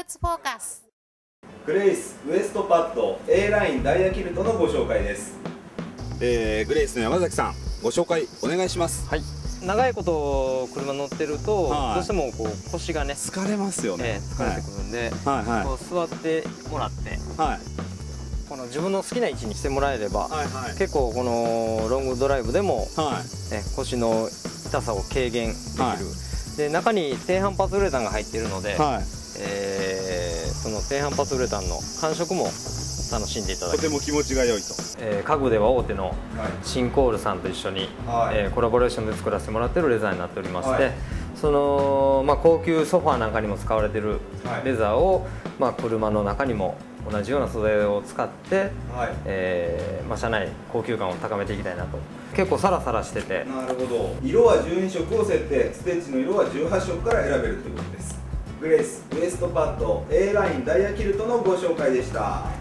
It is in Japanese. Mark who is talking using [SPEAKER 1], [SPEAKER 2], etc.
[SPEAKER 1] ツフォーカス。
[SPEAKER 2] グレイスウエストパッド A ラインダイヤキルトのご紹介です。
[SPEAKER 3] グレイスの山崎さん、ご紹介お願いします。
[SPEAKER 4] はい、長いこと車乗ってると、
[SPEAKER 3] はい、
[SPEAKER 4] どうしてもこう腰がね
[SPEAKER 3] 疲れますよね。
[SPEAKER 4] 疲れてくるんで、
[SPEAKER 3] はいはい、
[SPEAKER 4] こう座ってもらって、
[SPEAKER 3] はい、
[SPEAKER 4] この自分の好きな位置にしてもらえれば、
[SPEAKER 3] はいはい、
[SPEAKER 4] 結構このロングドライブでも、
[SPEAKER 3] はい、
[SPEAKER 4] 腰の痛さを軽減できる、はい、で中に低反発ウレタンが入っているので、はい、その低反発ウレタンの感触も楽しんでいただける、
[SPEAKER 3] とても気持ちが良いと。
[SPEAKER 4] 家具では大手のシンコールさんと一緒に、はい、コラボレーションで作らせてもらっているレザーになっておりまして、はい、その高級ソファーなんかにも使われているレザーを、車の中にも同じような素材を使って、はい、車内高級感を高めていきたいなと。結構サラサラしてて、
[SPEAKER 2] なるほど。色は12色を設定、ステッチの色は18色から選べるということです。グレイスウエストパッド A ラインダイヤキルトのご紹介でした。